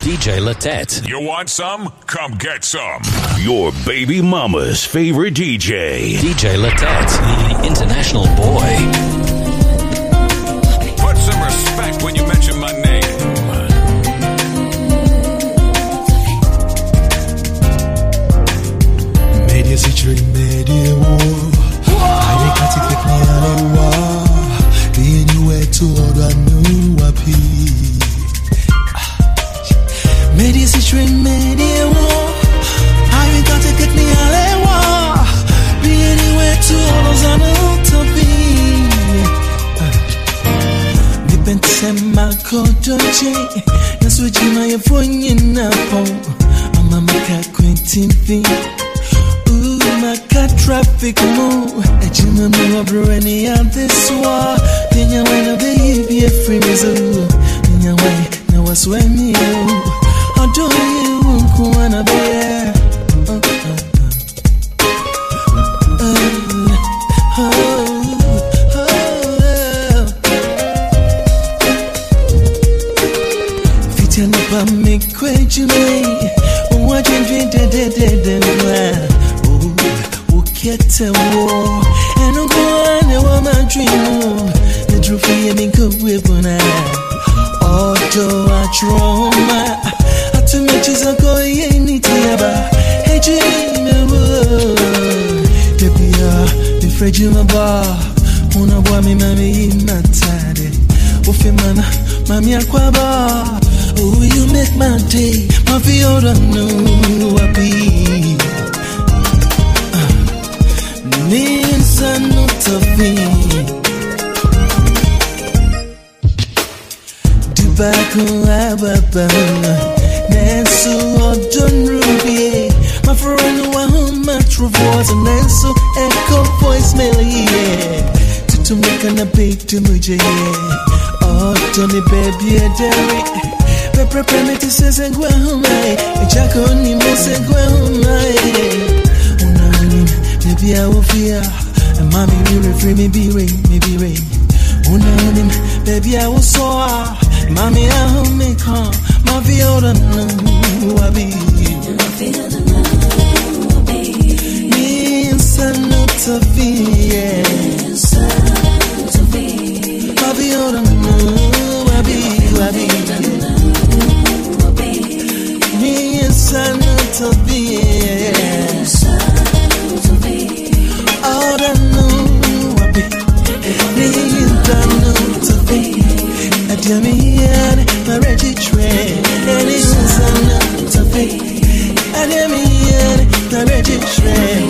DJ Latet. You want some? Come get some. Your baby mama's favorite DJ. DJ Latet, the international boy. Put some respect when you mention my name. Media situation, media war. I can't take me out. Being you way to order new appeal. Media situation, media war. I can't take me out. Being you way to order new appeal. Depend sema kodoje. That's what you may have won in a phone. I'm a maca quintin. Traffic move, a gym move over any of this war. Then you went a baby, a free mizzle. Then you went, now what's when you? How do you wanna be here? Fit and up on me, quite you may. What you did, get a war and I'm going to want my dream. The trophy and go with one eye. Although I trauma, I to make you so go any tea. Hey, dream, the fridge in my bar. Una boy, me, mammy, in my tide. Woofy man, mammy, aquaba. Oh, you make my day. My feel don't know what be. Means a not of me. Tobacco, Ababa, Nancy, or John Ruby. My friend, one much rewards, and Nancy, echo voicemail, yeah. To make an abate to Muja, oh, Johnny baby, a dairy. Prepare me to say, and go home, a jack only mess and go home, maybe I will fear, and mommy will free me be rain, maybe rain. Unanim, baby I will soar, mommy I will make her, my feel the no, I be. Means a not of fear, my feel the no, I be. Means a not of fear. All I know, I be. Need I know to be. I tell me, my Reggie train. And it's a know to be. I tell me, my Reggie train.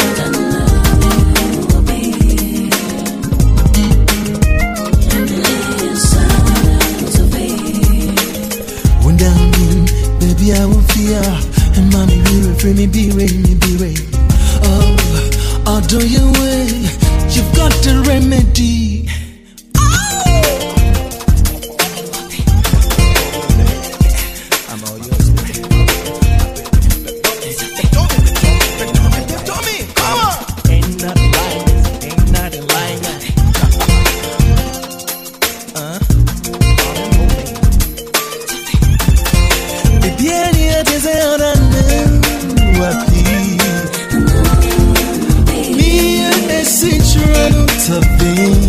When down in, baby, I will fear. And mommy will free me, be rain. Oh, do you way? You've got the remedy. I'm all yours. Come on. Ain't nothing like that. Baby, any other say I don't know what please. To be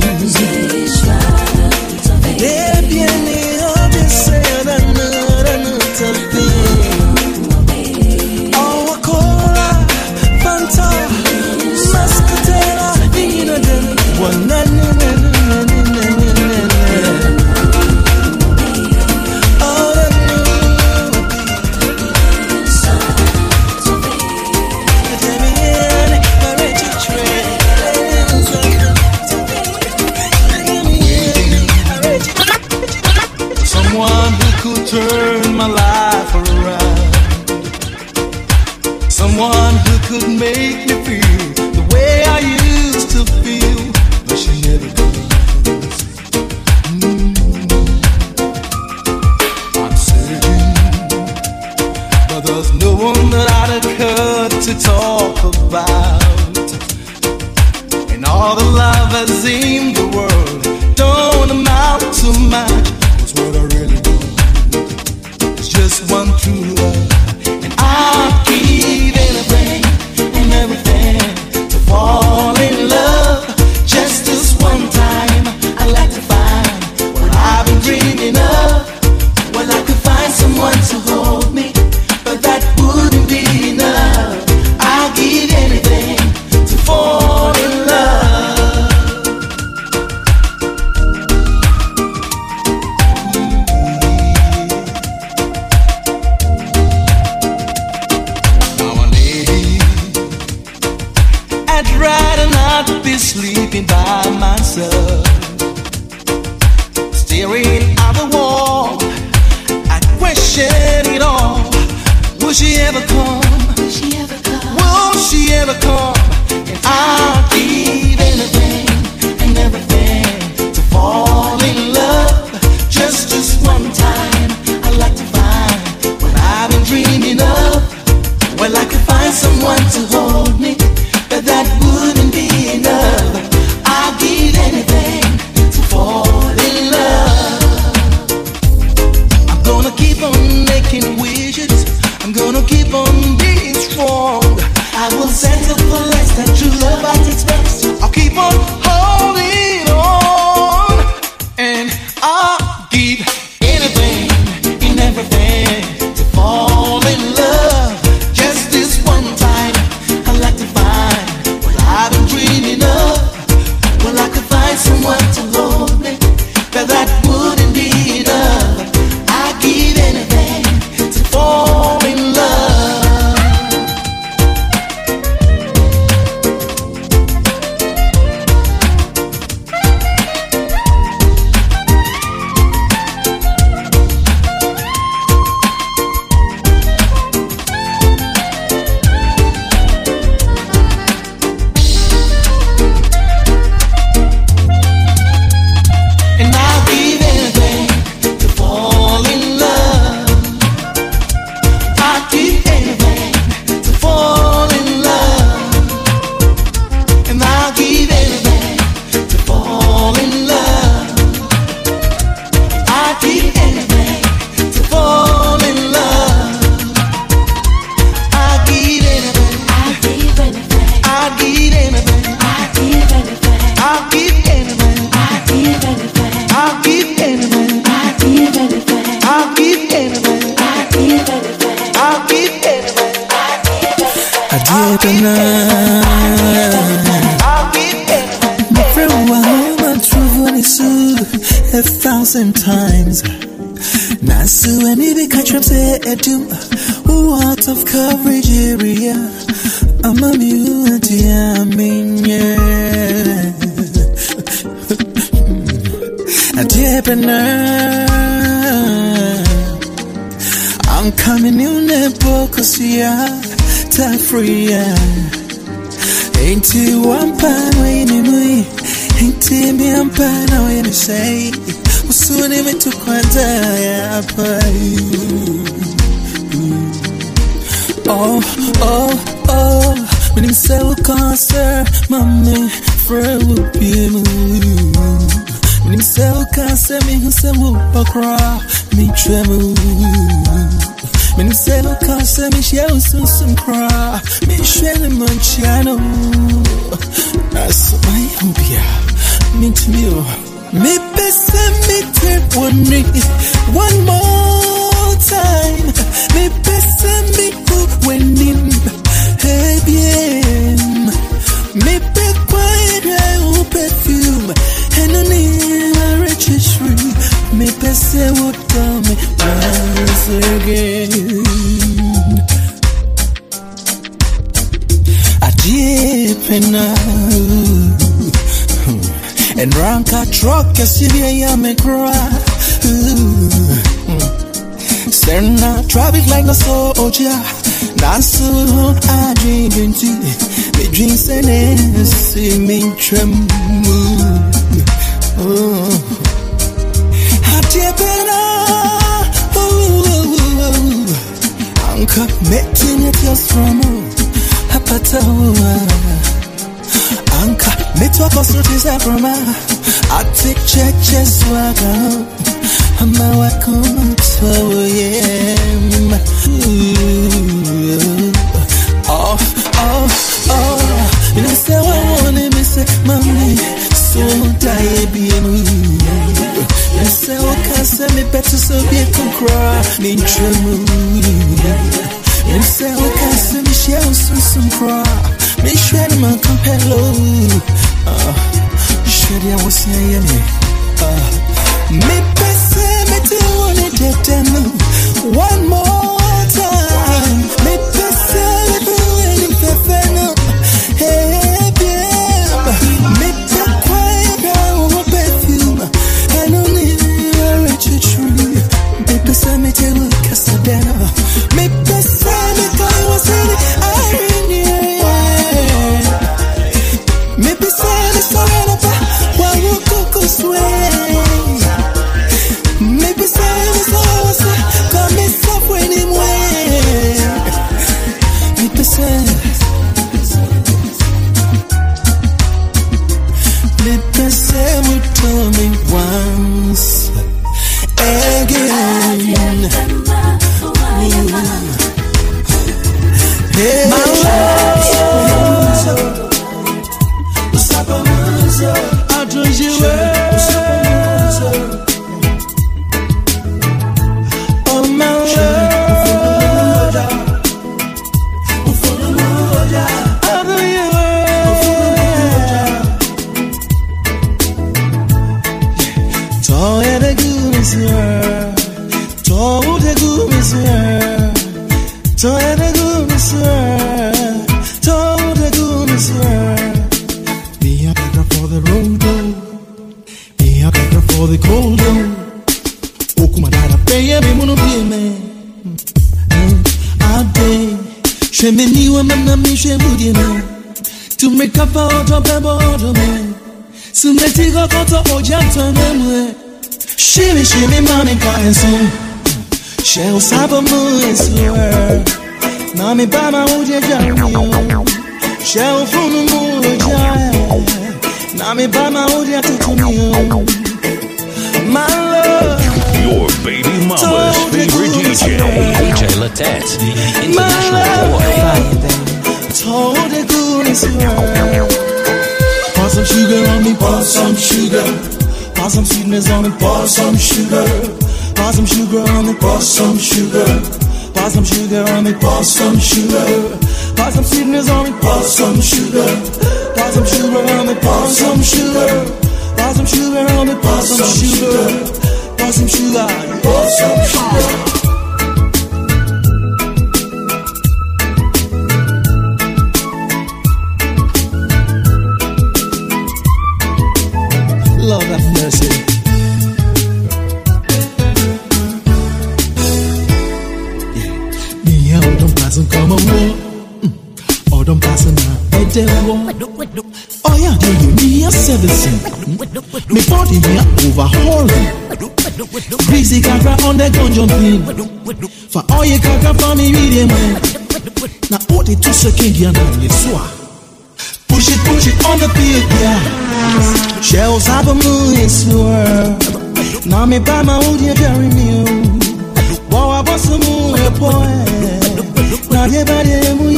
someone who could make me feel the way I used to feel, but she never does. I'm searching, but there's no one that I'd occur to talk about. And all the love that's in the world don't amount to much. 'Cause what I really want is just one thing. true love. And I'll give anything and everything to fall in love. Just this one time, I'd like to find what I've been dreaming of. Well, I could find someone to hold me, but that wouldn't be enough. I'll give anything to fall in love. Now, lady, I'd rather not be sleeping by myself, staring at the wall. I question it all. Will she ever come? Will she ever come? Will she ever come? And I'll give anything and everything to fall in love. Just this one time, I'd like to find what I've been dreaming of. Well, I could find someone to hold me, but that wouldn't be enough. I'll give anything to fall in love. I'm gonna keep on making wishes. I'm gonna keep on being strong. I will settle for less than true love at its best. I'll keep on holding on, and I'll give anything and everything to fall in love. Just this one time, I'd like to find what I've been dreaming of. Well, I could find someone to hold me, but that wouldn't be enough. I'd give anything to fall in love. And I'll give anything to fall in love. I'll give anything to fall in love. And I'll give anything to fall in love. I'll give anything to fall in love. I'll give anything. I'll give anything. I'll give anything. I'll give anything. I'll give anything. I'll give anything. I'll give anything. I'll give anything. I'll give anything. I'll give anything. I'll give anything. I'll give anything. I'll give anything. My friend, I'm trouble is 1,000 times. Nasu and even catch up say do out of coverage area. I'm a mute, I mean, yeah. A deep I'm coming in the book, yeah, time free, yeah. Ain't you one pan when me? Ain't me one pan when you say, soon even to quanta, yeah, oh, when you say, cancer, mommy, friend will be moved. When you say, cancer, me who say, whoop, cry, me tremble. When you say, cancer, me share some cry, me share the manchano. That's my hope, me to me. Me best me take one more time. Me best me go winning. Hey, bien. Me be quiet, perfume. And I need a rich tree. Me best would tell me once again. I deep enough. And rank a truck, you see, I me cry. Staring at traffic like a soldier. That's so I drink into me drinks and see me tremble. I deep enough. Anchor meeting it just from Apatoa. Anka, me talk us to this from I take check swagger. I'm a welcome to me true. Me say we can see me share some cry. Me share my compello. Share ya was ya me. Me pese me te one tetenu. One more time. Me pese me te fefenu. Hey babe. Me te quiet down perfume. I don't need a rich tree. Me pese me te Casadena. Me pese me te was in me pese me sorena pa. While you cook sway. Maybe say come me stop when him way. Maybe say me tell me once again. Hey, my love, I do you. Be a beggar for the road, be a beggar for the cold. Okumadara pay me mono be me. Ade, she me niwa mana me she budi me. To make up out of the border me. Soon they take a cut of ojata me. She me money crying soon. She'll sab a moon swear. Na me ba ma uje jariyo. She'll from the moon jaya. Na me ba ma uje tutumiyo. My love. Your baby mama's favorite DJ. DJ Latet, the international boy. Told the goodness world. Pour some sugar on me, pour some sugar. Pour some sweetness on me, pour some sugar. Pour some sugar on me, pour some sugar. Pour some sugar on me, pour some sugar. Pour some sweetness on me, pour some sugar. Pour some sugar on me, pour some sugar. Pour some sugar on me, pour some sugar. Pour some sugar, pour some sugar. Lord have mercy. Me out don't pass and come away. Or don't pass and oh yeah, do you me a 17? Me body me overhauling. Greasy gaga on the gun jumping. For all you gaga for me reading man. Now all the 2 seconds you know you swap. Push it on the beat, yeah. Shells have a moon in swirl. Now me by my old dear Jerry Mill. Boy, I was a moon, boy. Now they body,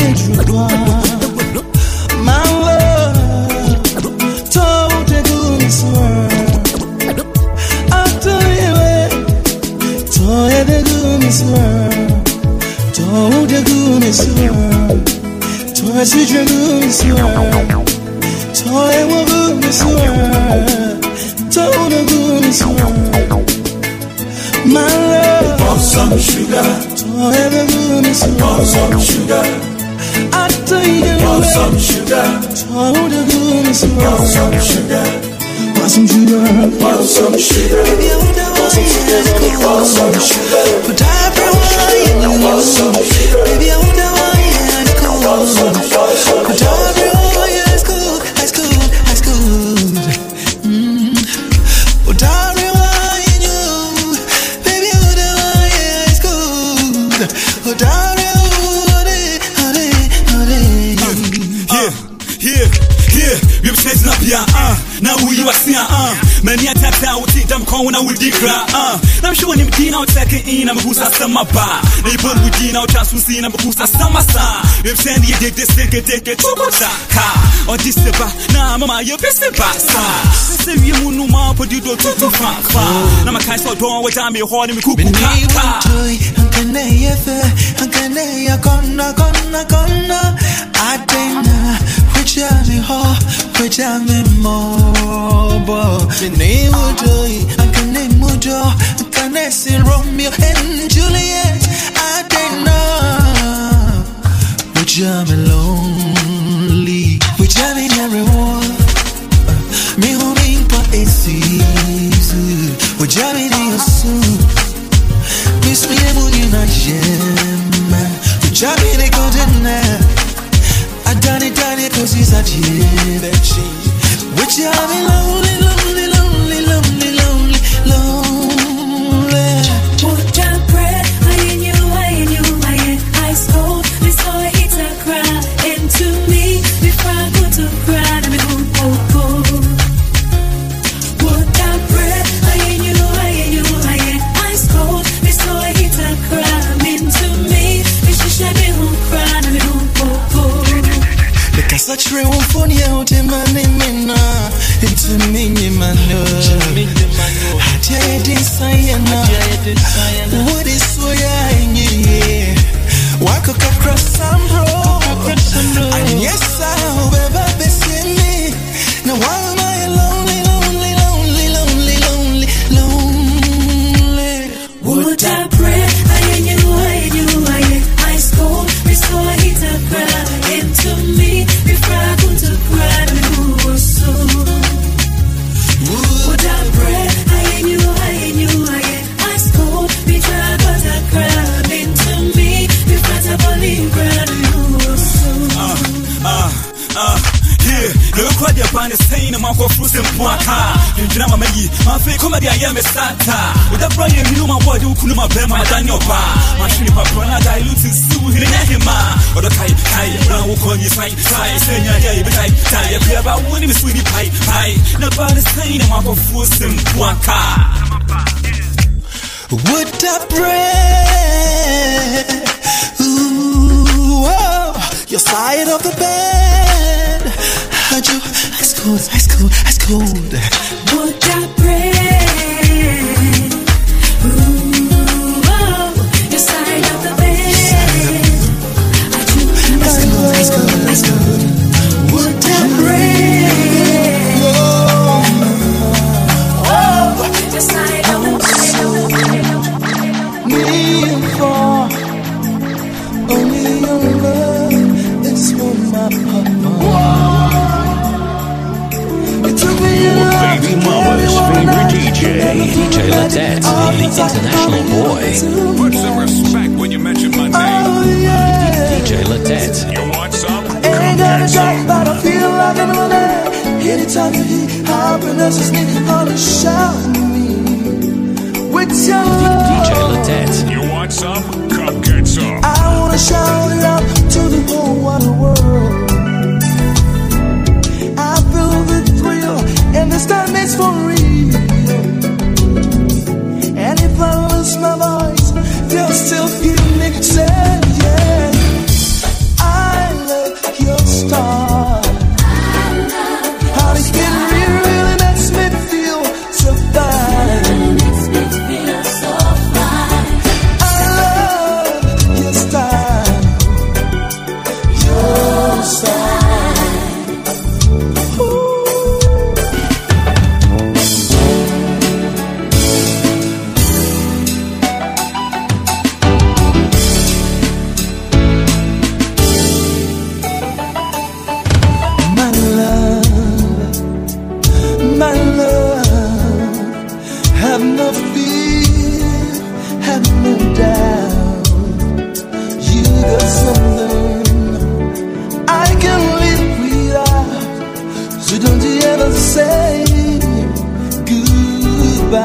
my love, told the good swirl. After you, told the good swirl. Told the good swirl. Told the good swirl. Toy will good miss world. Told the good miss world. My love, pour some sugar. Toy the good miss world. Pour some sugar. I tell you, pour some sugar. Told the good miss world. Pour some sugar. Pour some sugar. Pour some sugar. Baby, I wonder why you pour some sugar. But everyone you pour some sugar. Baby, I wonder why you pour some sugar. But everyone you now we was here, many a tata would take them corner with the crowd, I'm showing him Dina second in, I'm who's a summer bar. They put with Dina just to see, I'm who's a summer star. If Sandy did this, take it to car or this now, Mamma, you're best basta. Say you no more, but you don't too far. Now, my kind of door, what I'm holding me cook. I which I'm in more, but name would do it. I can name Mujo, can I see Romeo and Juliet? I don't know which I'm lonely, which I'm in everyone. Me hoping for a season, which I'm in your soup. Miss me able in a gem, which I'm in a container. I done it cause he's a gym. Which I'm in lonely. Would I pray? I in you, ice cold. We saw it hit a crowd into me. Before I go to cry, I'm cold. Would I pray? I in you, ice cold. We saw it hit a crowd into me. Before I go to cry, I'm cold. Because I try one for you out in my name, it's a mini man. I did this, what is so young? Walk across some road, and yes, I'll ever be seeing me. Now, why am I lonely? Would I pray? I knew, ice cold. We saw a hit a crowd into me. Before I go to cry, who was so? Would I pray? I knew, ice cold. Before I got a crowd into me. Before I believe crowd, who was so? Yeah, you're quite the band is saying a month of fruits and waka. You know, my fake comedy, I am a starter. With a brand new my word, you couldn't have been my Daniel Bar. My trip up on a diluted stew in him. Or the Kai, now will call you side, saying, yeah, but I die about winning sweetie pie. No band is saying a month of fruits and waka. Would I pray? Ooh, oh, your side of the bed. How'd you? Ice cold. Would I pray? Ooh, oh, your side of the bed. Ice cold. Would I pray? Oh, your side of the bed. Me for only your love is for my papa. Baby Mama's favorite DJ. DJ Latet, the international boy. Put some respect when you mention my name. DJ Latet. You want some? Ain't got a job, but I feel like I'm on it. Anytime you hear happiness is me, gonna shout me. With your DJ love, Latet. You want some? Come get some. I wanna shout it out to the whole wide world. I feel the thrill, and this time it's for real. And if I lose my voice, they'll still hear me say, yeah. I love your style. How to get real really makes me feel so fine. I love your style. Your style. My love, have no fear, have no doubt. You got something I can live without. So don't you ever say goodbye.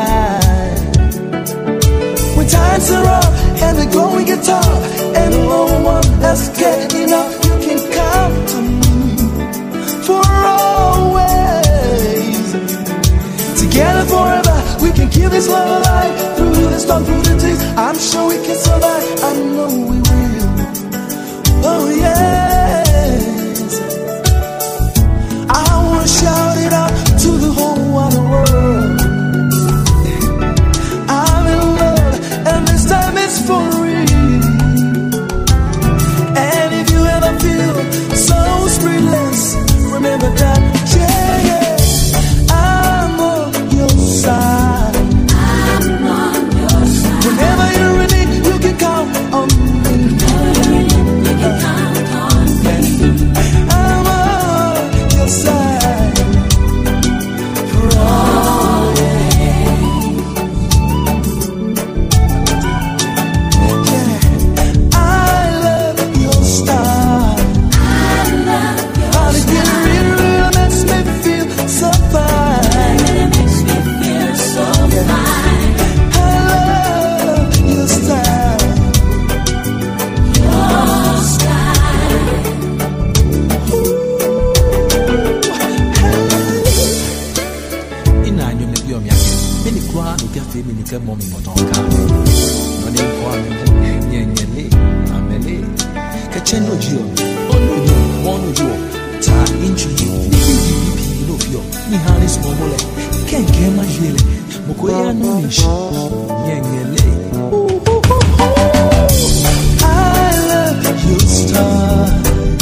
When times are rough and the going gets tough, and no one else getting enough, you can count on me for always. this love life, through the storm, through the tears. I'm sure we can survive. I know we will. Oh yes. I wanna shout it out to the whole wide world. I'm in love, and this time it's for real. And if you ever feel so spiritless, remember that, yeah, I'm on your side. I'm on your side. Whenever you're in it, you can count on me. Whenever you're in it, you can count on me. I'm on your side. For always. Yeah, I love your style. I love your How to get real, real makes me feel so fine. It makes me feel so fine. I love your style. Your style. Ina nyo me biom ya. Mini kwa no gafe mini ka mo mi motonka. No de kwa nyenyele amele. Ka chendo jio. Onu yo, onu yo. Ta inchi yo. Bibi no fio. Ni hanis momole. Ken kema jele. Mokoya no nishi. Nyenyele. I love your style.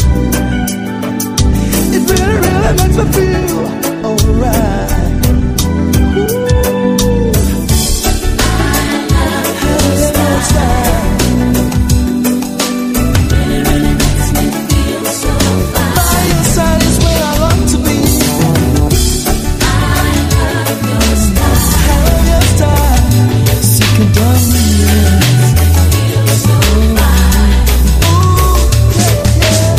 It really, really makes me feel alright. Really, really makes me feel so fine. By your side is where I long to be. I love your style. I love your style. Sick and done, yeah. Feel so fine. Ooh, yeah,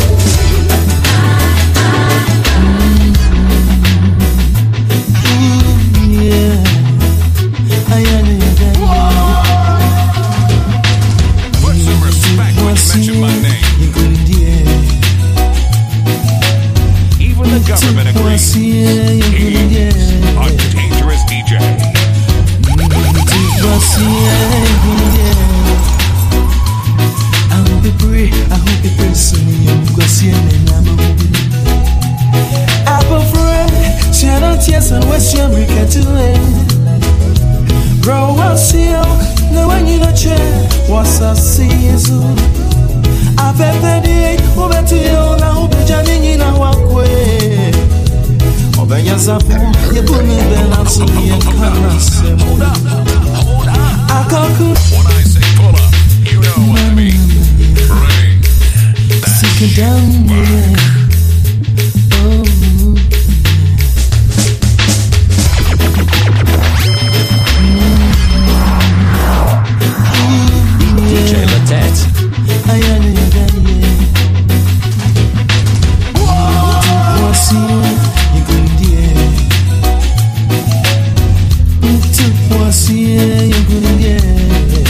yeah. Ooh, yeah. I am that. Put some respect when you mention my name. Even the government agrees. He's a dangerous DJ. When I say pull up, you know what I mean. Bring that Down, yeah. Oh. DJ Latet. I am that, yeah. Voici, you can hear. Voici, you can hear.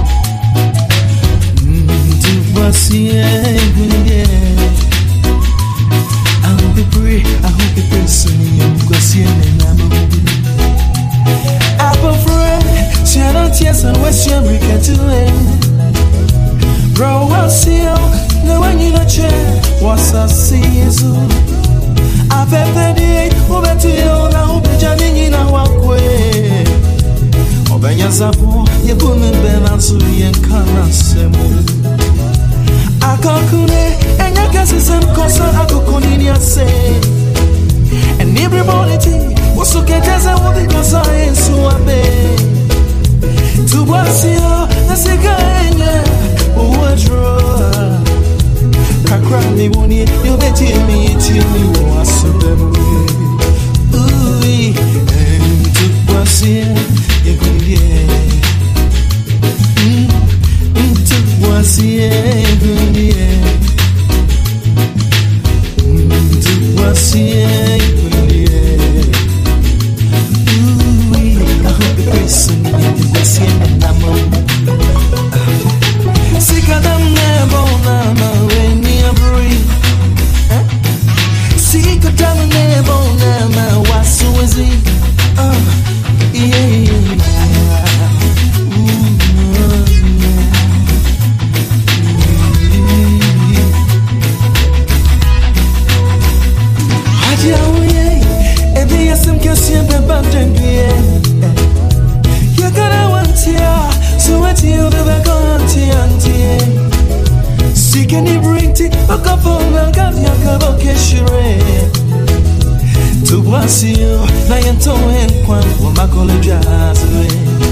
Voici, you can hear. I'll be free, I hope you pray so you go see me now. Apple free, channel tears and West America to end. Bro, I'll see you. No one you know, chair. What's I see is I've had the day over to you now. Be jamming in a walkway. Obenya Zapo, you put me ben and so you can't say more. I can't connect, and your guess is some concern. I go continue to say. And everybody was so get as I will because I ain't so obey. To what's here, that's a guy. Oh, draw. Cry me when you bet me till you are so damn. Ooh, and to what's here, you can get. To what's here, you can get. To what's here, you can get. Ooh, I hope the person you was here and I'm sick of them never know when you breathe. Sick of them never know what's so easy. Yeah. you, na yento enkwan wo makole jazwe.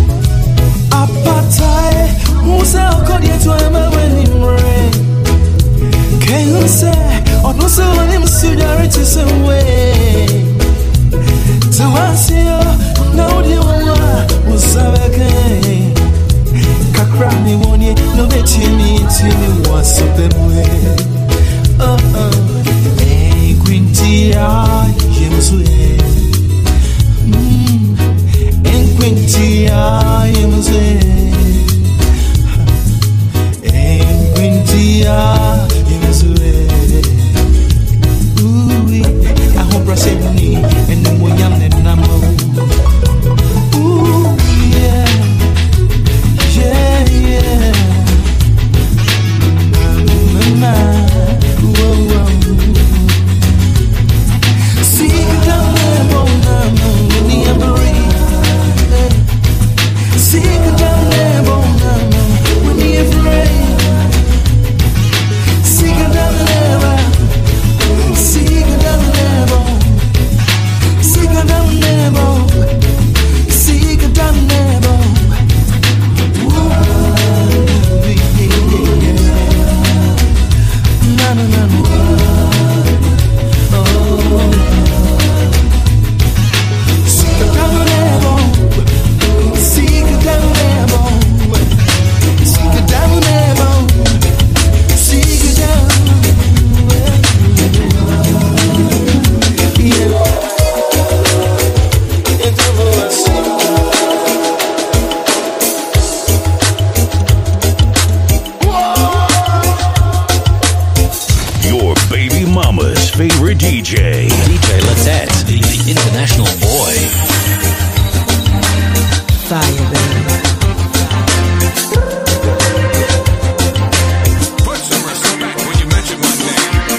Apatai, musa okodi etu ama weni mre. Can say, or no so him solidarity some way. To us you, no the one was again. Kakrami woni, no bet you me to was of them way. Hey, Quintia, Yemswe. And Quintia, Yemswe. And Quintia. I hope I said me and no more young than I'm ooh, yeah, yeah, yeah. Mama, whoa, whoa. See you down there, Bonam, when you breathe. See you down there, Bonam, when you're afraid. See you down there. Siga down level, siga down level, siga down level. Na na na na. Oh, siga down level, siga down level, siga down level, siga down. Your baby mama's favorite DJ. DJ Latet, the international boy. Fire, baby. Put some respect when you mention my name.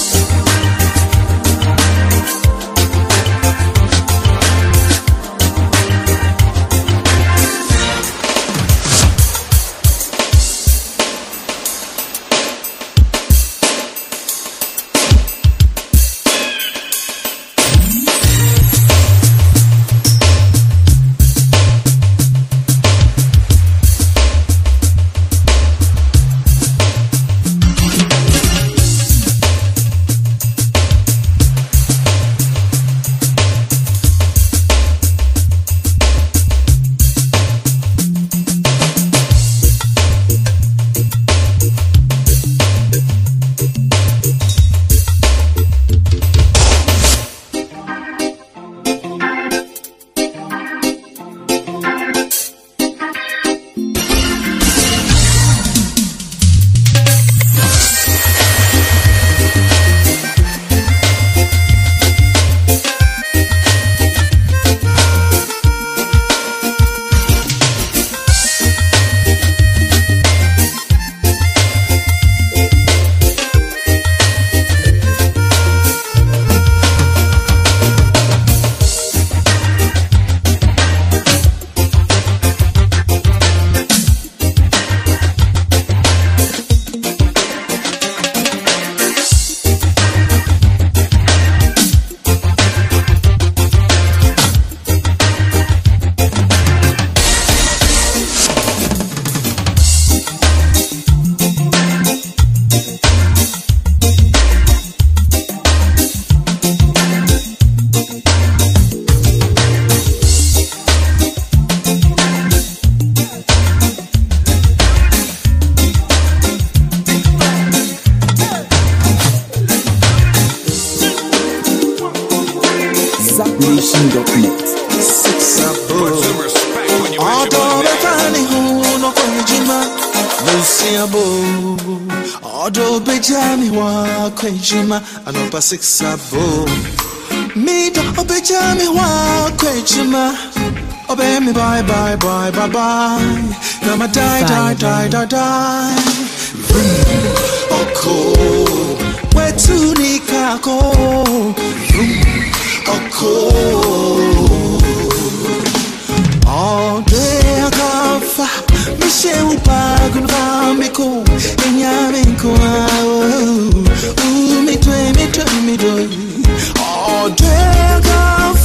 ZapNation.net. Put some respect when you mention my name. Odo bejami wa kwenjima anopa sixabo. Me do bejami wa kwenjima. Obe me bye bye bye bye bye. Nama die die die die die. Oko wetu nikako. Oko all day akafa. Mishe upagun vamiko. Inyamiko mitwe all day akafa.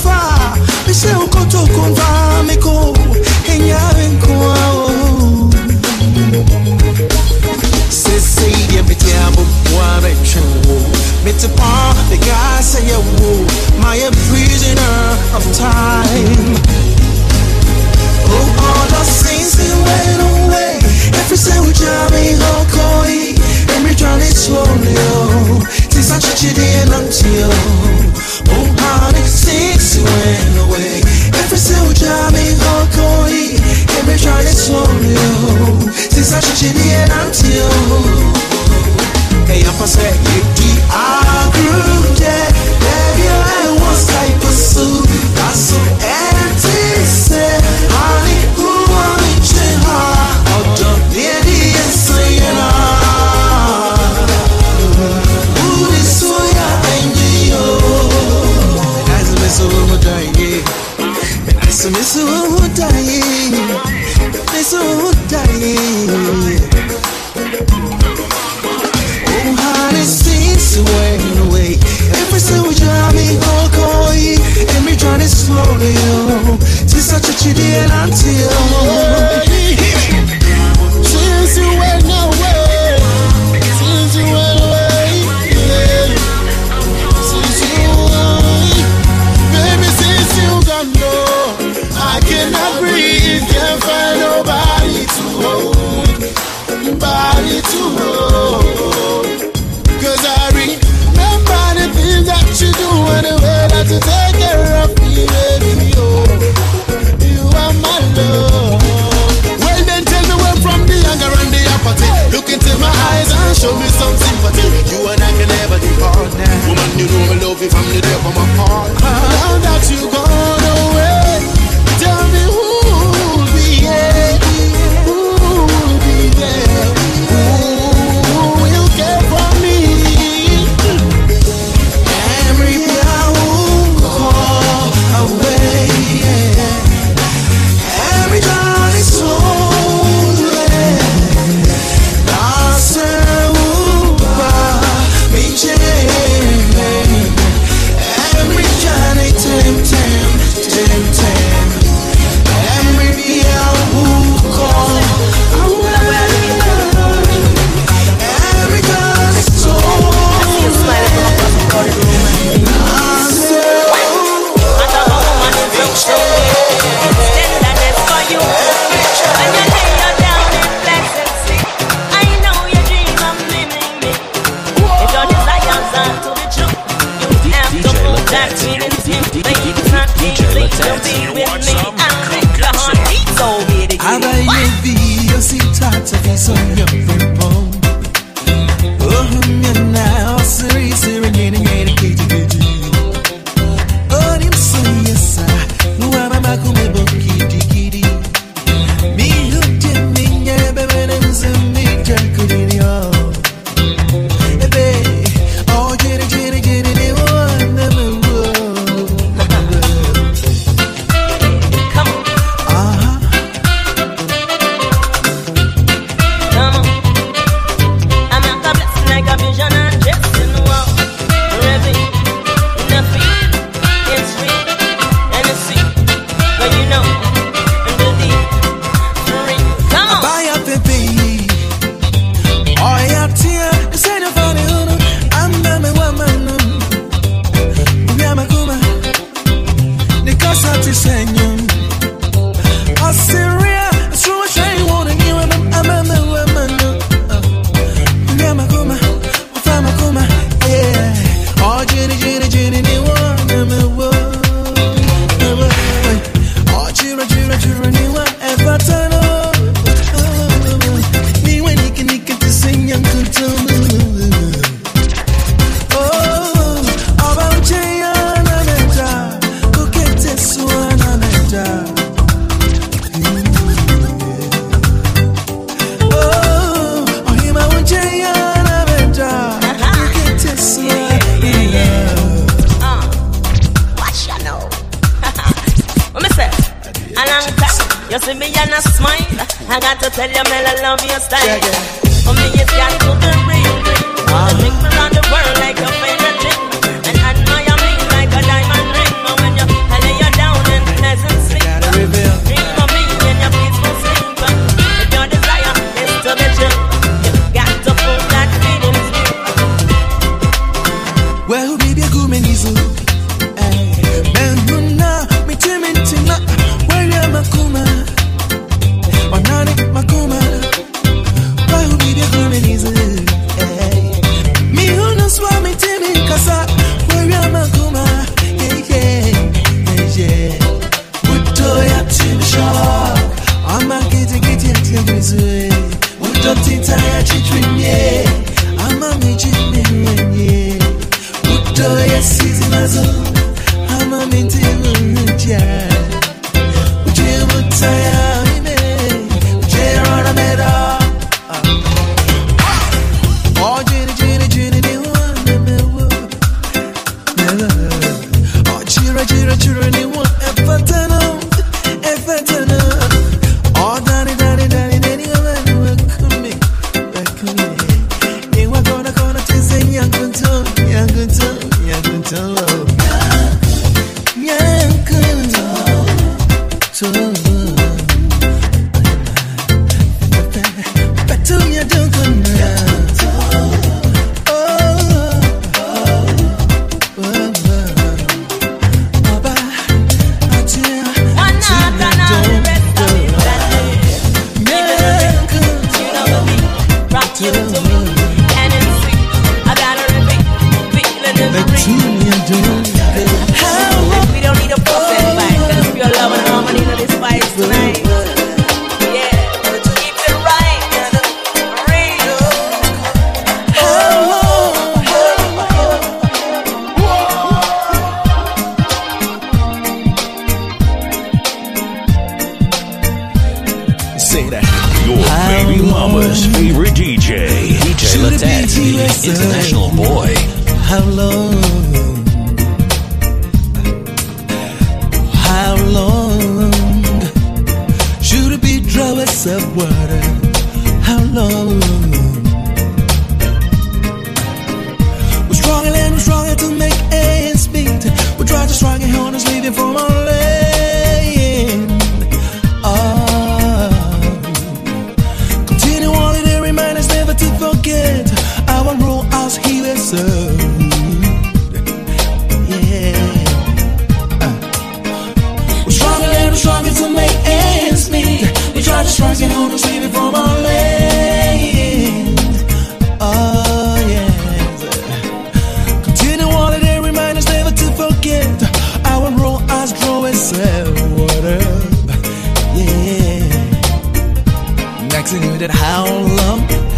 see me and I smile. I got to tell you, man, I love your style. For me, it's got to be real. Take me around the world like your favorite thing, and admire me like a diamond ring. But when you lay you down in pleasant sleep, dream of me in your peaceful sleep. If your desire is to be chill, you got to pull that feeling through. Well, baby, I go many so. Man, who now me tina, where am I kuma? Or nani makuma? Well, baby, I go many so. Me who knows why me timi kasa, where am I kuma? Yeah. Put ya to shop. I'm a kitty so. Put up tita ya chitrinye. I'm a mijin. Yes, easy muzzle. I'm a minty moonja. Jim would tie me. Jay on a meadow. Oh, Jenny, they want me. Oh, Chira, they want ever turn on. Oh, Danny, welcome me. They were gonna taste a young good tone. International boy. How long should it be droplets of water? How long? We're stronger to make ends meet. We're trying to strike it on us, leaving from our land. Continually they remind us never to forget our role as healers. We're stronger to make ends meet. We try to strike it on us, leaving from our land. Oh yes. Continually they remind us never to forget our role as drawers of water. Yeah. Next thing you did, how long?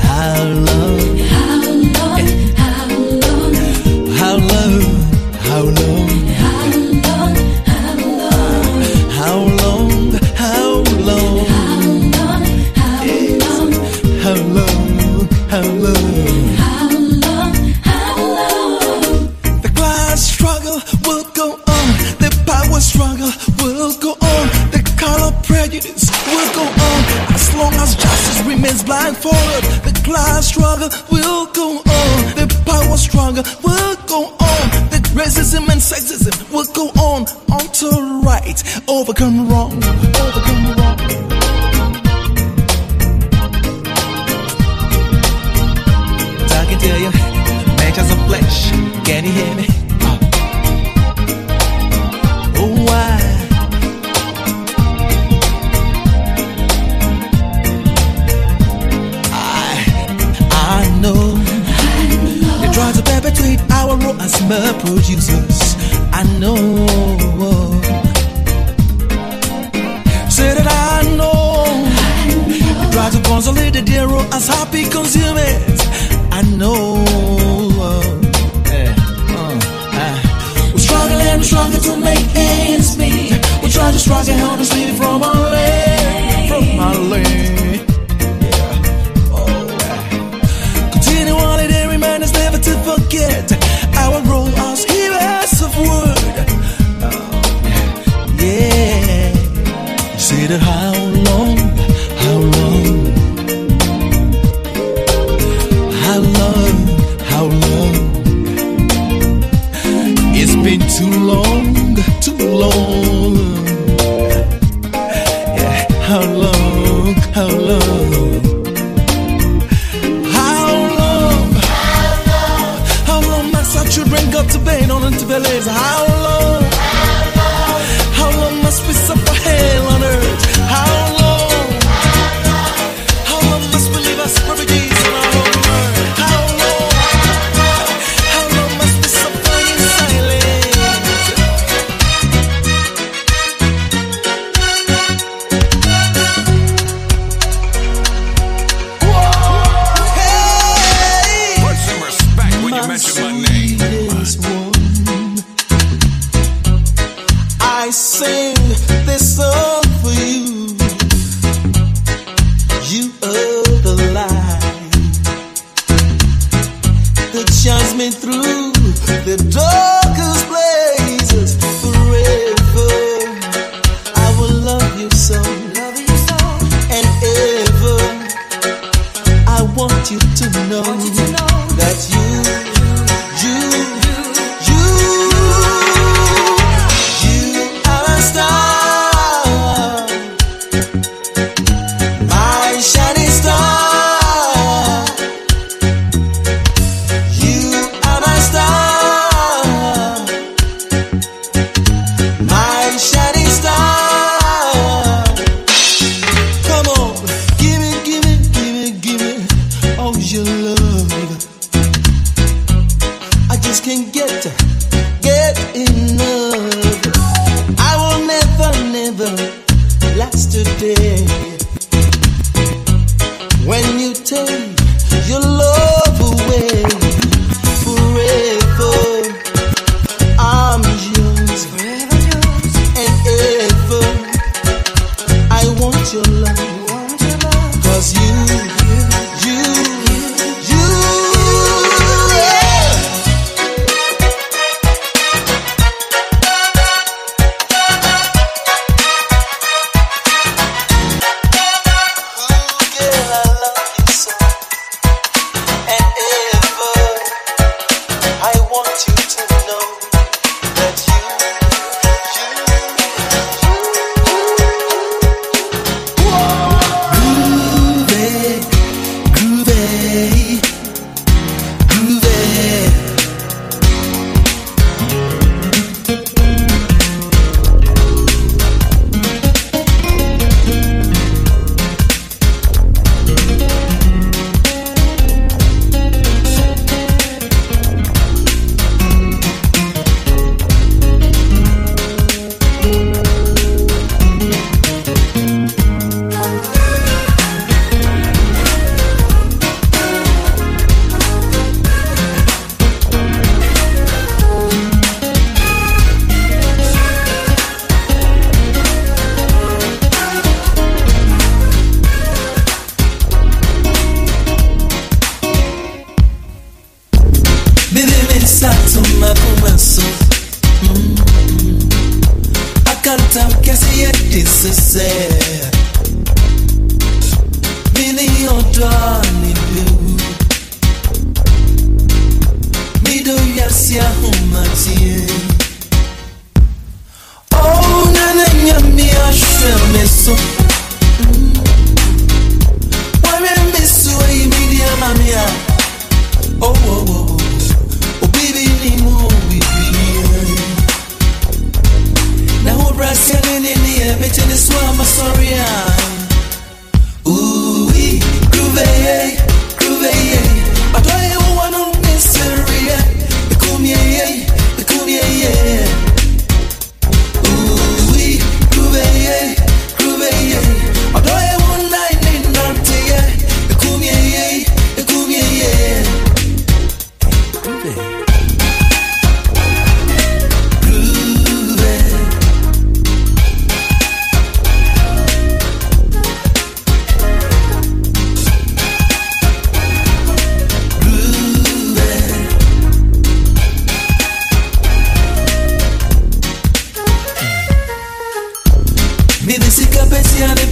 The class struggle will go on. The power struggle will go on. The color prejudice will go on. As long as justice remains blindfolded, the class struggle will go on. The power struggle will go on. The racism and sexism will go on until right overcome wrong. Talking to you, matches of flesh. Can you hear me? Oh, why? I know they try to perpetuate our role as mere producers. I know. Say that I know. They try to consolidate their role as happy consumers. I know. We're stronger to make ends meet. We try to strike it honestly from our land. Continually they remind us never to forget our role as heroes of word. Yeah. Say that how How long? It's been too long, too long. Yeah, how long? How long? How long must our children go to bed on into village? How long? How long must we suffer hell on earth? How long? How long must we live as refugees in our own earth? How long? How long must we suffer in silence? Hey! Put some respect when you mention my name. I sing this song for you. You are the light that shines me through the darkest places. Forever, I will love you so, and ever, I want you to know that you are a star, my shining star. You are my star, my shining star. Come on, give me all your love. I just can't get enough. I will never last a day when you take your love away. Forever, I'm yours, and ever, I want your love, 'cause you, yeah. Girl, I love you so, and ever, I want you to know that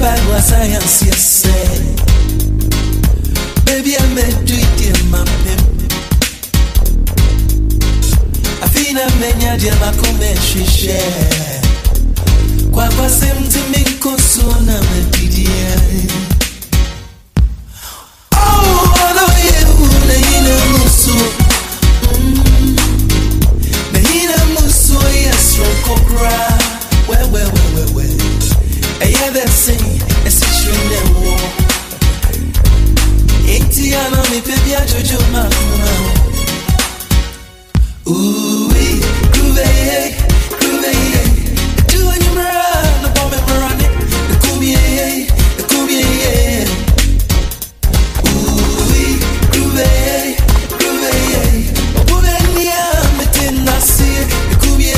Science, yes, say. Baby, I met you in my pimp. dia makume shishe kwa semti minkoso na medidia. Oh, alo yehu na hina musu na hina musu yesro kokra we aya that say esishinde wo etiana mi pebi ajojo makuna. Ooh, groove, doing you run, the bomb and run it, the Kumie. Ooh, groove, a woman, yeah, but then I see it, the Kumie.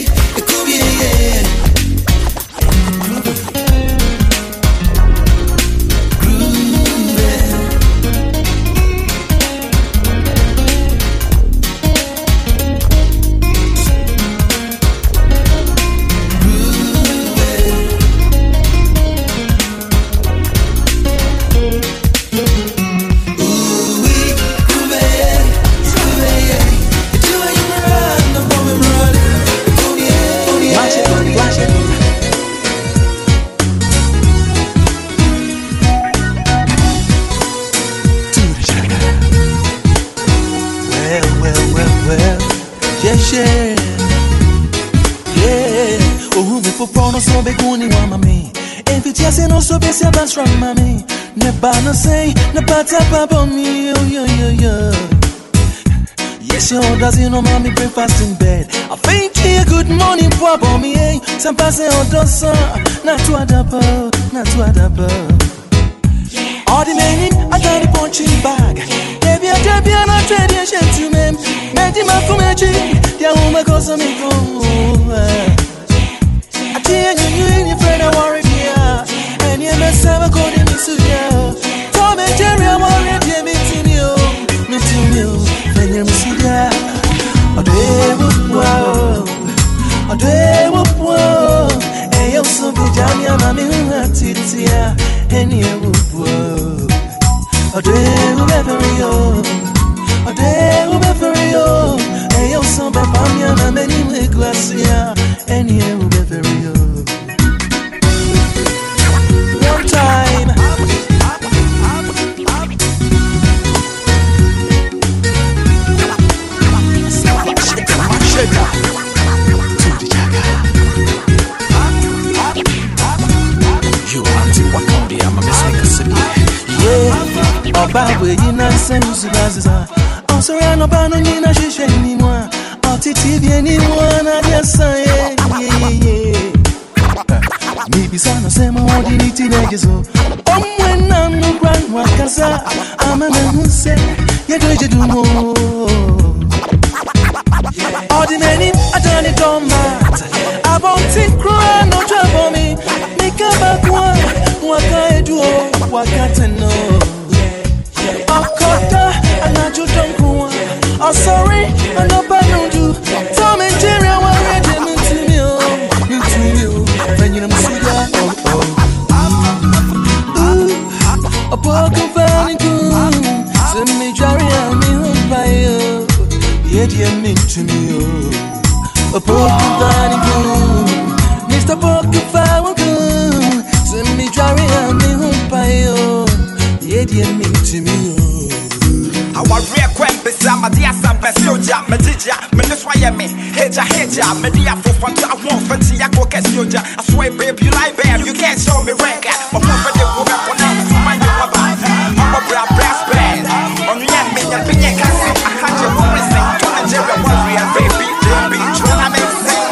Se abans from mommy, never no say, no pata papa me, yo. Yes, your does you know mommy breakfast in bed. I think a good morning for me, eh? Some pass on dosa, not to adapa. All the men, I got a punching bag. Baby, I'm not tradition to me. Made him up for magic, the woman goes on me go. I tell you, your friend, I worry. And you must have a code in Misuya. Tom and Jerry, I'm already meeting you. When you see that, a day whoop, and you're so big, I'm in Titia, and you whoop, a day will very old, and you're so bad, I'm in Glacia, and you will be very old. Time. You want to walk on the I'm a mistake. Yeah, about where you not send you to also, I know about no Nina Shisha anymore. I'll teach you anyone. I guess I am. Maybe sana sema wodi nitinegezo omwena mugwan wakaza amana huse yedoje dumo ordinary adani tomat abonti cry no trouble me mikaba kwa wakaeduo wakateno akota anajudonkwa oh sorry anobanundu Tom and Jerry were ready to me when you a broken valley good. Send me Jerry and me home by you. Yet you mean to me, a broken valley good. Mr. Broken Valley good. Send me Jerry and me home by you. Yet you mean to me. I want real quick, but some of the assam soldier, Medija, Meneswaya, Hedja, Media for fun. I want fancy, I go get soldier. I swear, baby, you like bear, you can't show me rank. My property will be for now to find you about. I'm a brass band. On the end, me, and Pinna Cassie, I had your woman sing. Tom and Jerry, warrior, baby, baby, tournament sing.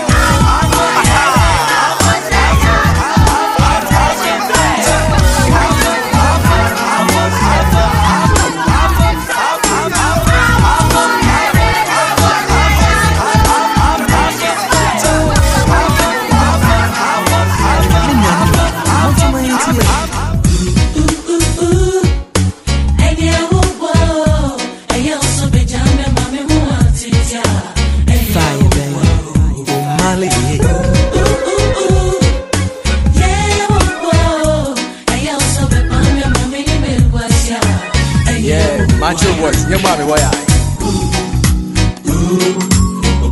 Macho voice, your mommy, why I?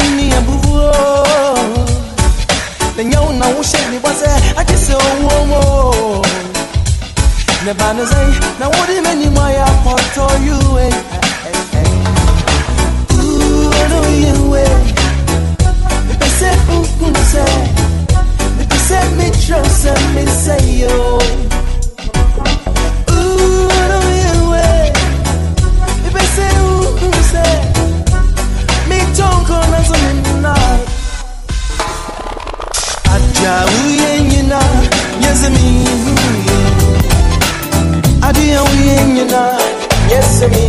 ni abuo. The young now shake was I just say oh. Never say now what do you mean my airport or you ooh, I know you if I say say if I say me trust and me say yo ooh, I know you if I say say me talk on as a night aja uyena yes me Adia uyena yes me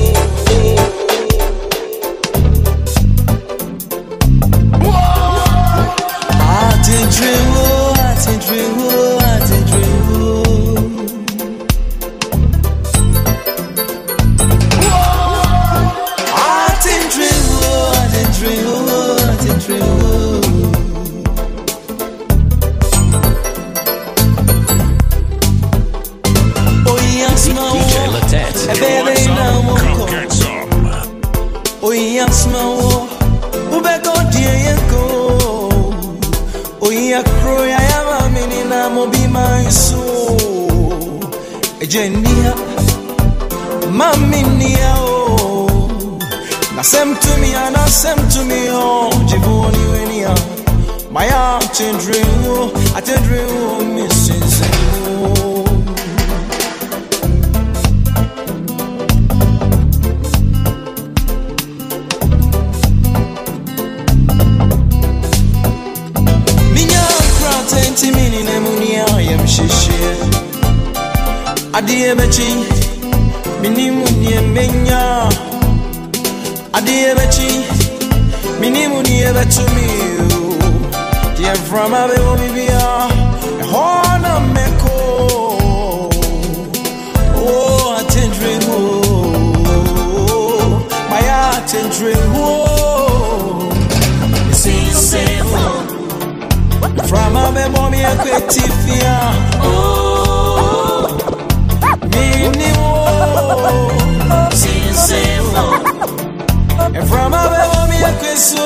Ejenia, mami nia oh, na sem to me and sem to me oh, jivoni wenia, my heart and dream oh, I dream oh, missing oh. Minya krata enti mini ne munia yam shishe. Adie bechi minimu nie menya Adie bechi minimu nie betumi Die from abe omi bia e hona meko Oh atendre mo My atendre mo Say From abe omi ekwetifia Oh and from a baby, I could so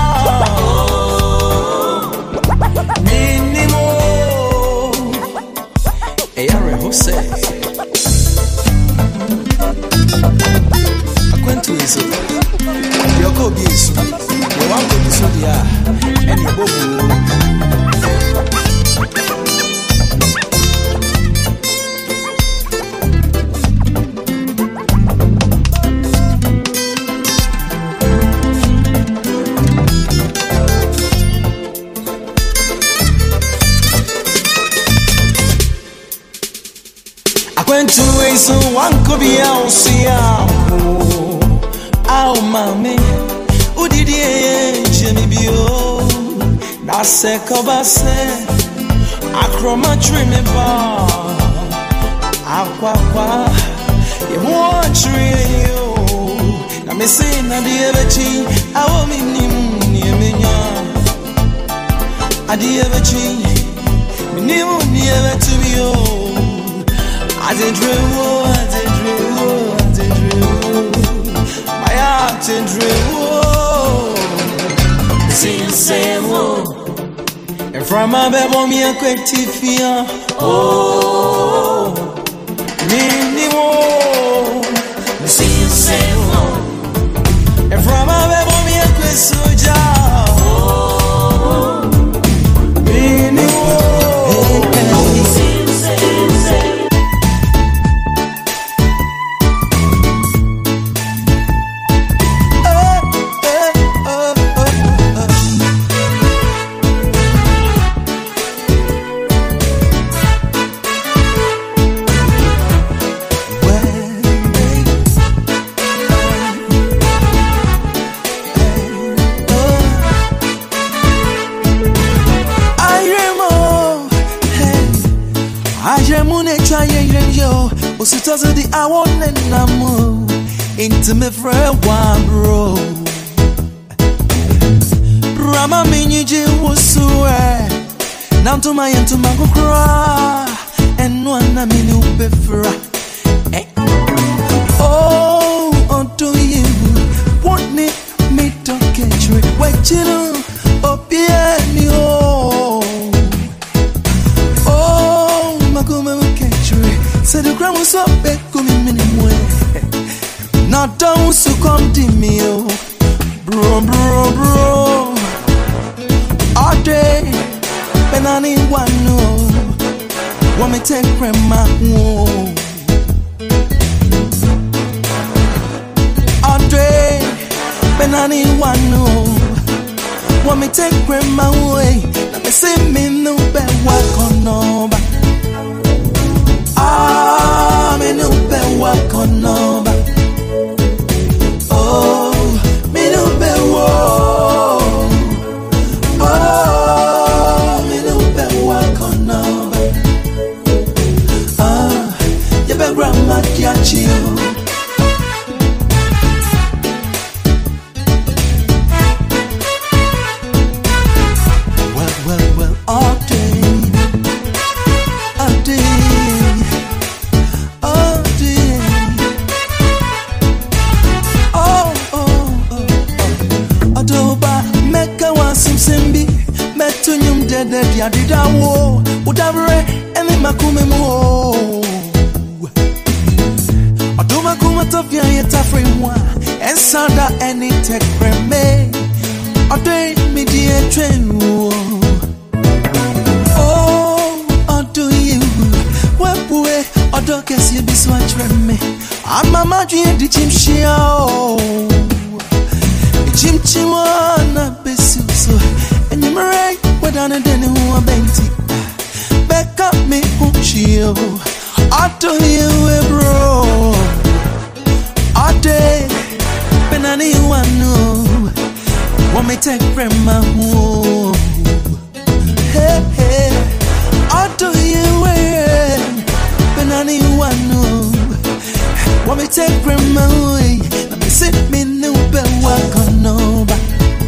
minimum. Hey, I say, I went to his your cookies, you want to be so dear, and your book. To ways one could be out, see oh, mammy, who did Jimmy Bio? That's a cover set, I chroma trim bar. Aqua, you want to you. I'm missing a dear Betty, I will mean near me. A dear Betty, near to me. I did dream, my heart and dream, say, and from my baby, me a quick tifia, oh, minimum, say, and from my baby, me a quick soldier, oh, minimum. Ositaza di awon enamo into me friend one bro. Rama miniji wosue now to my into mango cry and one na minu befra. Oh, do you want me to catch you? Wait. chino opieni oh makume mkechwe sedu kramu so beku mimi mwe na don't succumb to me bro all day benani wano want me take grandma all day benani wano want me take grandma away let me see me no be work on no ba me no be work on no ba oh me no be work oh me no be work on no ba you be grandma catch you. I did a war, Udavre, and then Makume Mo. Odoma Kumatofia, yet a free one, and Sada any tech me. A day, media train. Oh, do you? What boy, or dog, guess you be swatch from me. I'm a magic, the Jim Shio. Jim Chimona, Bessu, and you right. Down and then who are Benty back up me chill I do you bro all day when anyone know want me take grandma home hey I do you when anyone know want me take grandma away let me sit me no be work on no ba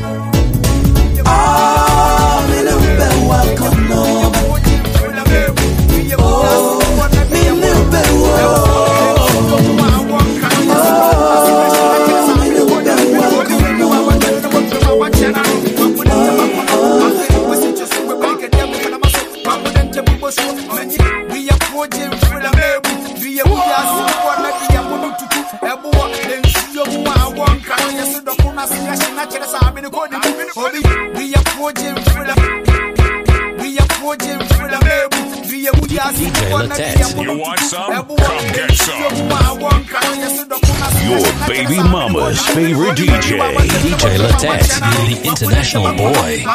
You want some? Come get some. Your baby mama's favorite DJ. DJ Latex, the international boy.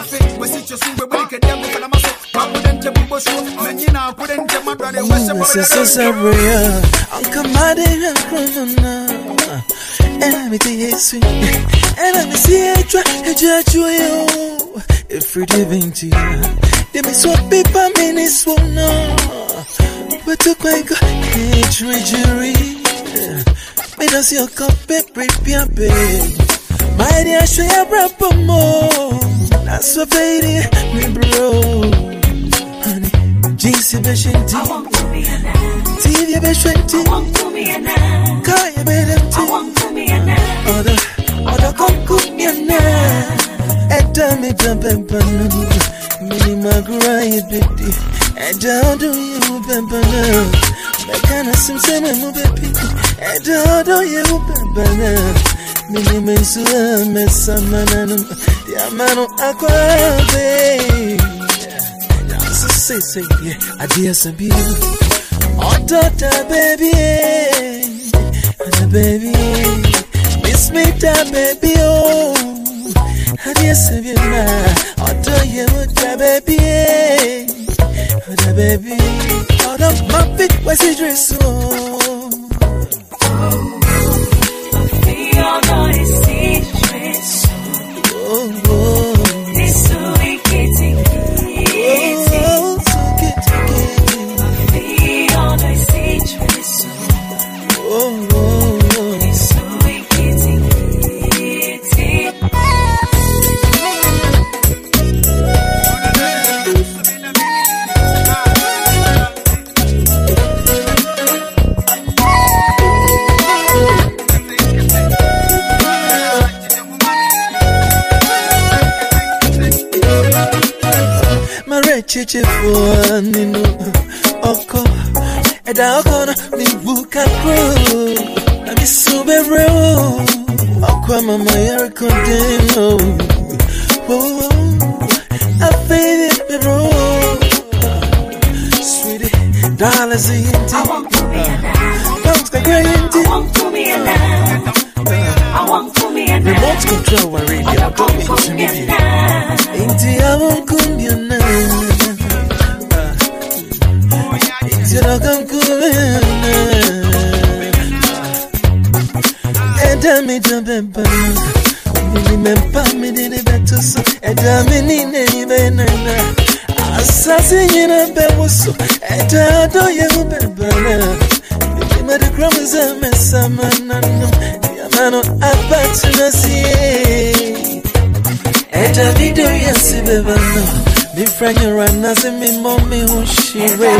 But to quite go jury. Made us your cup prepare big. My dear, show your proper more. That's so baby, we bro. Honey, JC Beshanti. I want to be a man. TV Beshanti. I want to be a man. Kaya Bedamti. I want to be a man. Other come cook me a man. And tell me jump and pan. Minima grind, baby. And how do you remember now? I can't seem to remember, baby. And how do you remember now? Minimum so mess a man. Yamano Aquabe. Say, yeah, I dear some baby. Oh, daughter, baby. And baby. Miss me, baby. Oh, I dear some baby. Oh, do you want baby? Oh, baby, out of my feet, what's his dress? Oh, we all know his secrets. oh, It's so kitty. We all know his secrets. It's so kitty. chichi for Nino Oko Eda Okona mi buka pro Na mi sube bro Okwa mama yari kondeno I feel it bro Sweetie dollars in I want to be a I want to be a I want to be a remote control my radio come into me Inti I want to be a Inti I want to be a Eda me jambemba Remember me did better so Eda me nini benana Assassinina bewoso Eda do you bebana Ima de grams a messamana Mano apatina siye Eda video yasi bebano Mi franya rana se mi mommy hushiwe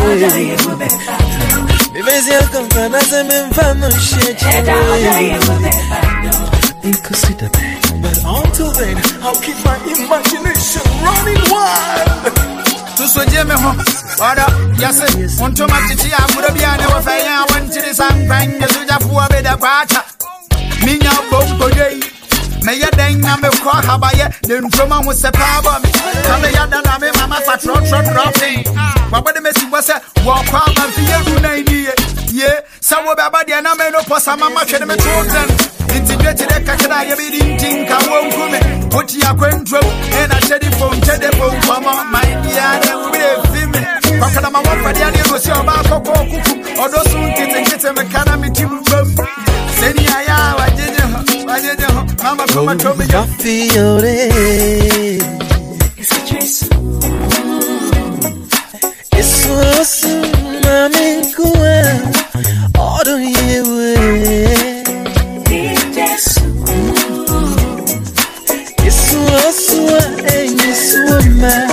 Mi bezi ya kompana se mi mfano shichiwe Inconsider me But until then I'll keep my imagination running wild So Jimmy Order, yes, on tomato, I would have been a fire, one to the sun, bang, the Sujapu, a bit of butter. Minya bombo day. May ya dang na me kwa habaye. Den drama was a power. Kame ya da na me mama fa trot dropping. Baba de mesi was a walk out and feel you na ye. Yeah, some of baba de na me no posa mama chede me children. Integrated the kakana ya be din ka won kume. Put ya kwendro and I said it from chede from mama my dear we be Kakana mama fa dia de rosi oba kokko kuku. Odo sun kete me kana mi timu bam. Seni aya wajeje mama kuma tomi ya fiore Isso su mami kuwa Odo yewe Isso su enyi su ma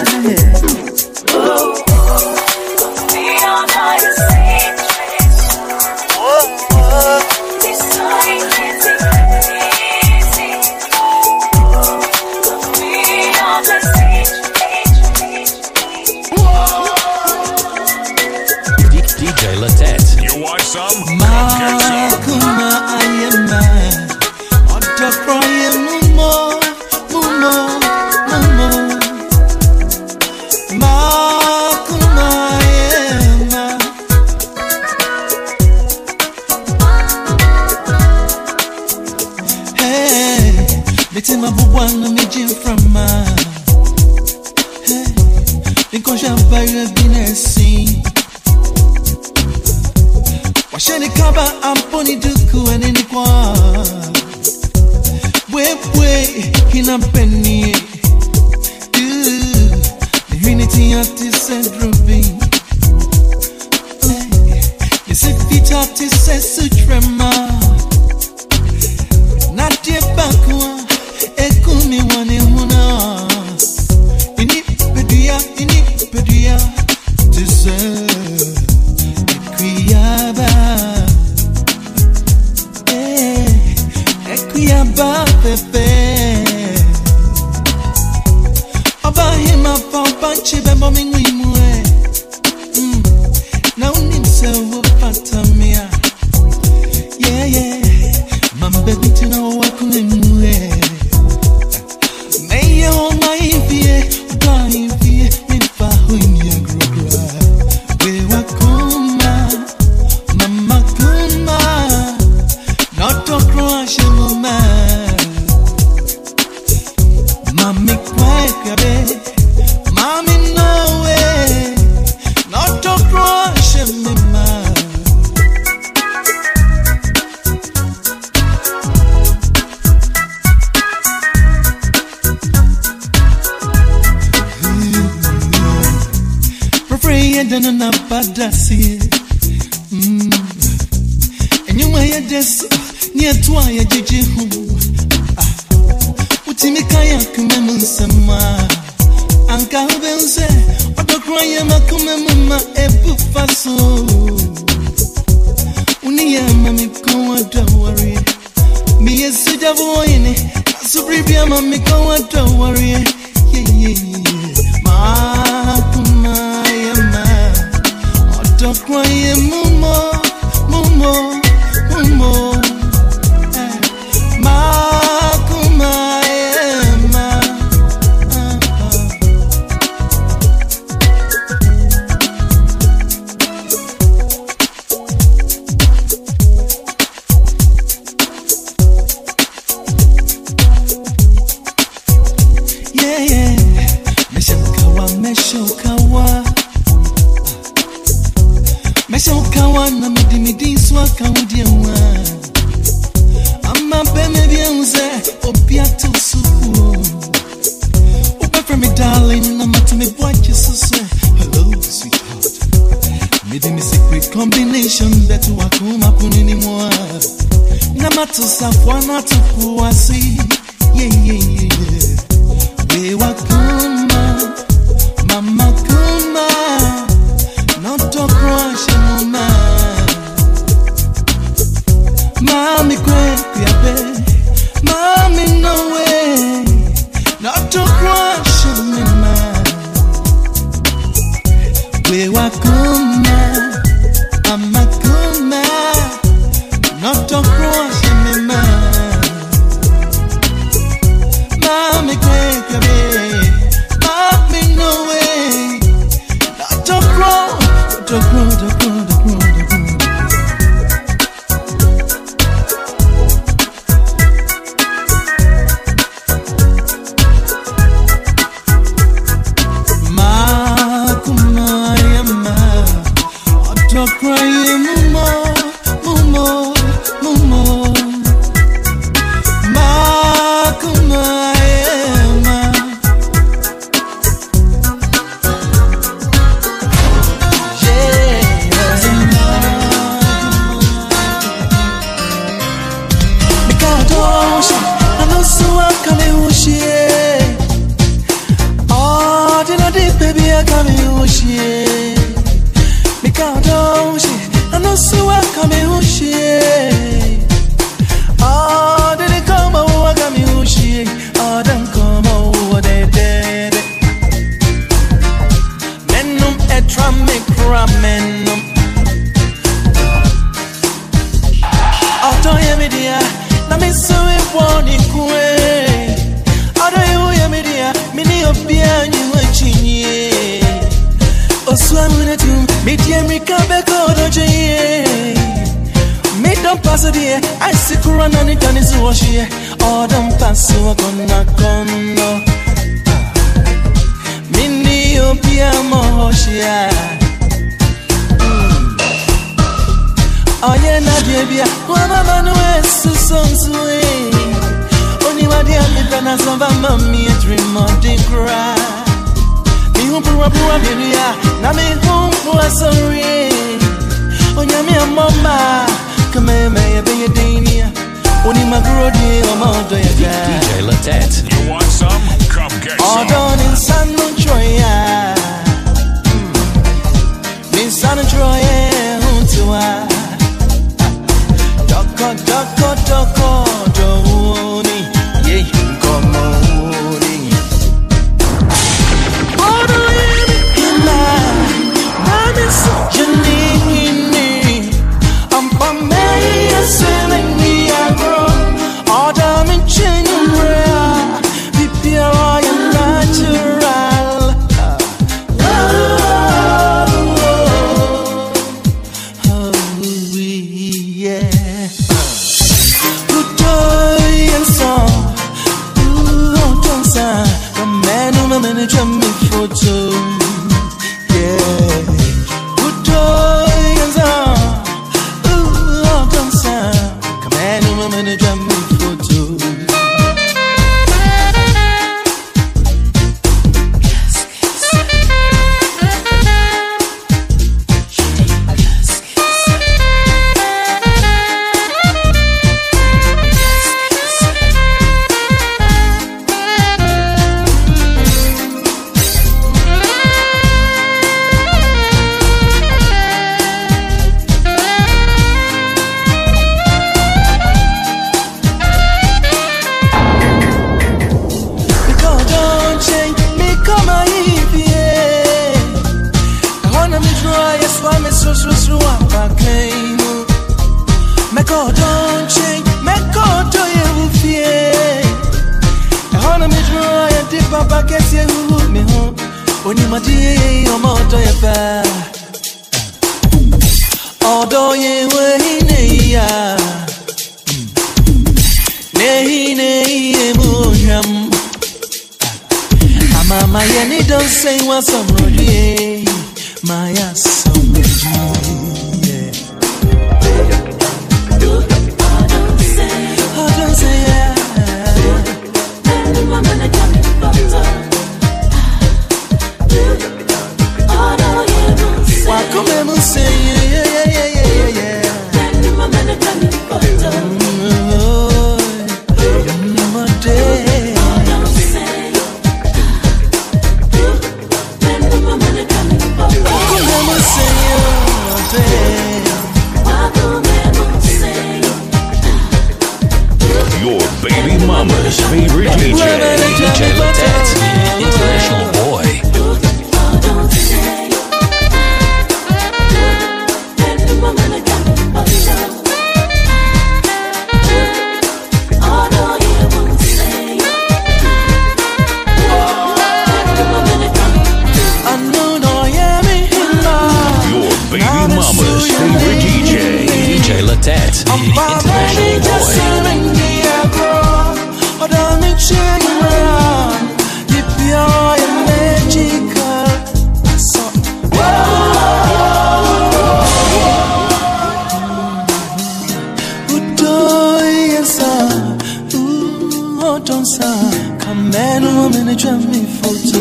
Don't worry, yeah. Kawana midi swaka udiwa. Ama beme bienze obiato supu. Opa from me darling, I'm at me watch you so hello sweetheart. Midi me secret combination that you akuma punini mwa. Namato safwana tukuasi. Yeah. We wakuma, mama kuma. Not to crush mama. Mommy quick, mommy no way. Not to crush mama. We wakuma, mama kuma. Not to crush mama. Mommy quick, mommy no way. Not to crush. I see Kurana ni kanisi washie. Odam pasu akona kono. Mini opia mohoshia. Oye na biebia, wama manuwe susonsue. Oni wadia mipena sova mami a dream of the cry. Mi humpura biria, na mi humpura sorry. Onya mi a mama. Come may be a dania. Only my grody or my DJ Latet. You want some? Come get some. All done in San Troya. In San Troya, Huntua. Doko, Doni. Yeah, come on. Oh, no, I'm in such a need. I'm from sailing me agro, all damn in general, be pure and natural. Yeah. Good joy and song, don't sound. The man who manager me photo. Yeah. Good joy and song. And a drum photo. Mama, you don't say what's up, my ass, yeah. Mama's favorite DJ. DJ Latet, international boy. Your baby mama's favorite DJ. DJ Latet, international boy. Come man, woman, and drive me photo.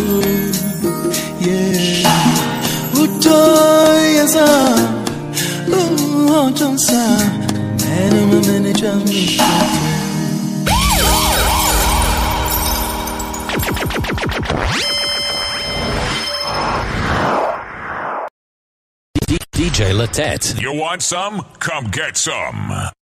Yeah. Yes, don't man, woman, and drive me photo. DJ Latet. You want some? Come get some.